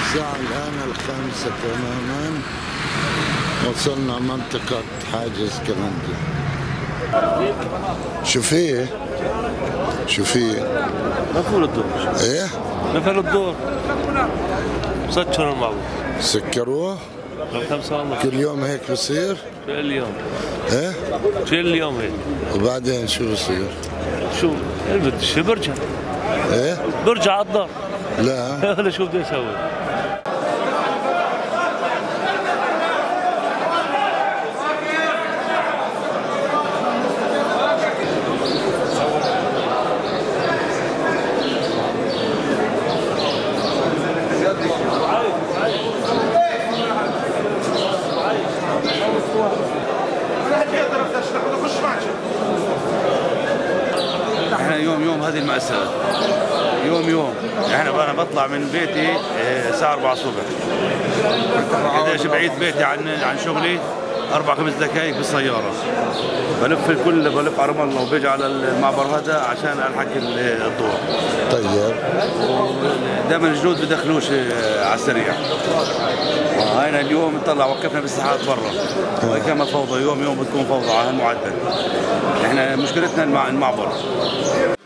الساعة الآن 5 تماما. وصلنا منطقة حاجز كلندي. شو فيه؟ شو فيه؟ نفر الدور. ايه؟ نفر الدور. سكروا معه. سكروه؟ كل يوم هيك بصير؟ كل يوم. ايه؟ كل يوم هيك. وبعدين شو بصير؟ شو؟ شو برجع؟ ايه؟ برجع على الدار. لا هلا شو بدي اسوي؟ احنا يوم هذه المأساة يوم انا بطلع من بيتي الساعة 4 الصبح. قديش بعيد بيتي عن شغلي 4-5 دقائق بالسيارة. بلف على رام الله وبيجي على المعبر هذا عشان الحق الضوء. طيب. دائما الجنود بدخلوش على السريع. وهنا اليوم نطلع وقفنا بالساحات برا. وكما فوضى يوم بتكون فوضى على هالمعدل. احنا مشكلتنا المعبر.